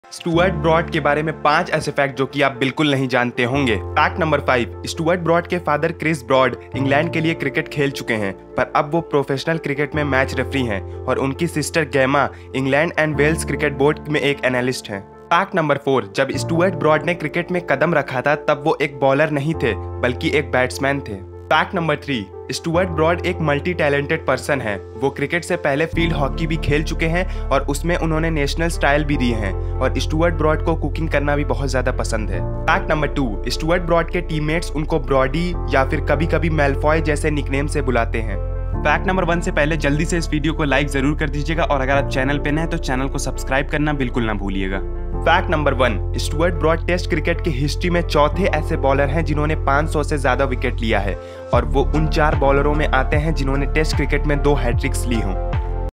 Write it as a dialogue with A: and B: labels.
A: Stuart Broad के बारे में 5 ऐसे फैक्ट जो कि आप बिल्कुल नहीं जानते होंगे। फैक्ट नंबर 5, स्टुअर्ट ब्रॉड के फादर क्रिस ब्रॉड इंग्लैंड के लिए क्रिकेट खेल चुके हैं, पर अब वो प्रोफेशनल क्रिकेट में मैच रेफरी हैं और उनकी sister Gemma England and Wales cricket board में एक एनालिस्ट हैं। फैक्ट नंबर 4, जब स्टुअर्ट ब्रॉड ने क्रिकेट में कदम रखा था तब वो एक बॉलर नहीं थे बल्कि एक बैट्समैन थे। फैक्ट नंबर 3, स्टुअर्ट ब्रॉड एक मल्टी टैलेंटेड पर्सन है। वो क्रिकेट से पहले फील्ड हॉकी भी खेल चुके हैं और उसमें उन्होंने नेशनल स्टाइल भी दिए हैं और स्टुअर्ट ब्रॉड को कुकिंग करना भी बहुत ज्यादा पसंद है। फैक्ट नंबर 2, स्टुअर्ट ब्रॉड के टीममेट्स उनको ब्रॉडी या फिर कभी कभी मैलफॉय जैसे निकनेम से बुलाते हैं। फैक्ट नंबर 1 से पहले जल्दी से इस वीडियो को लाइक जरूर कर दीजिएगा और अगर आप चैनल पे नए हैं तो चैनल को सब्सक्राइब करना बिल्कुल ना भूलिएगा। Fact number 1, Stuart Broad test cricket की हिस्ट्री में चौथे ऐसे बॉलर हैं जिन्होंने 500 से ज्यादा विकेट लिया है और वो उन 4 बॉलरों में आते हैं जिन्होंने टेस्ट क्रिकेट में 2 हैट्रिक्स ली हों।